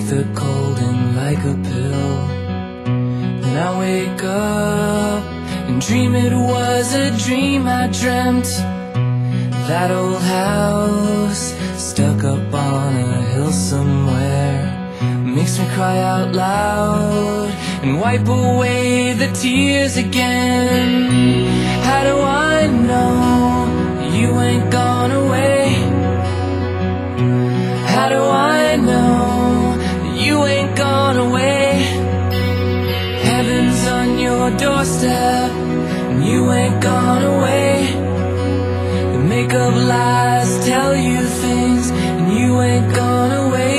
the cold and like a pill. Then I wake up and dream it was a dream. I dreamt that old house stuck up on a hill somewhere makes me cry out loud and wipe away the tears again. How do I know you ain't gone away? How do I know that you ain't gone away? Heaven's on your doorstep and you ain't gone away. The make-up lies tell you things and you ain't gone away.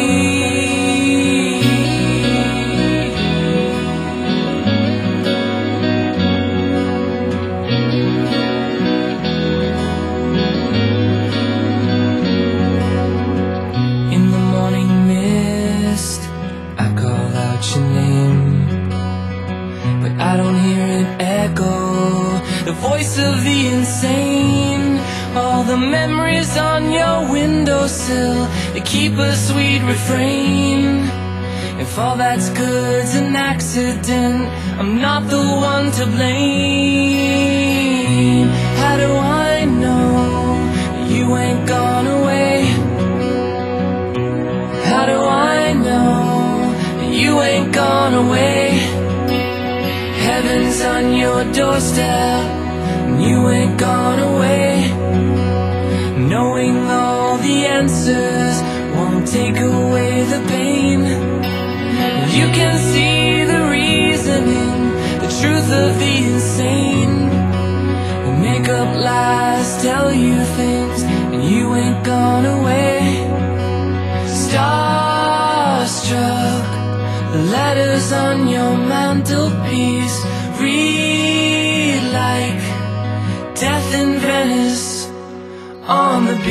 Your name, but I don't hear it echo. The voice of the insane. All the memories on your windowsill, they keep a sweet refrain. If all that's good's an accident, I'm not the one to blame. How do I know you ain't gone away? How do I know you ain't gone away? Heaven's on your doorstep and you ain't gone away. Knowing all the answers won't take away the pain. You can see the reasoning, the truth of the insane. The make-up lies tell you things and you ain't gone away. Starstruck, the letters on your mantelpiece read like death in Venice on the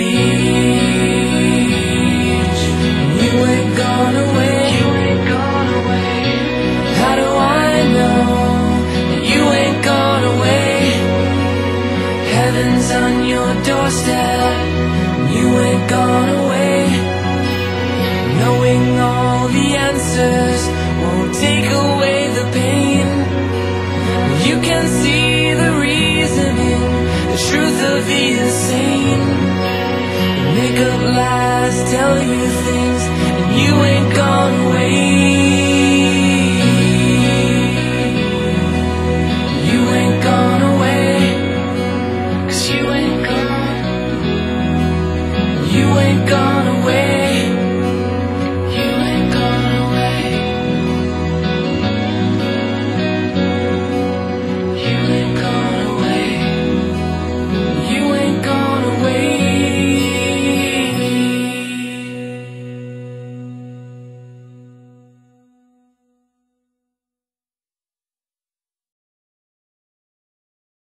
beach. You ain't gone away. How do I know that you ain't gone away? Heaven's on your doorstep, you ain't gone away. Knowing all the answers won't take away the pain. You can see the reasoning, the truth of the insane. The make-up lies tell you things and you ain't gone away. You ain't gone away, 'cause you ain't gone away.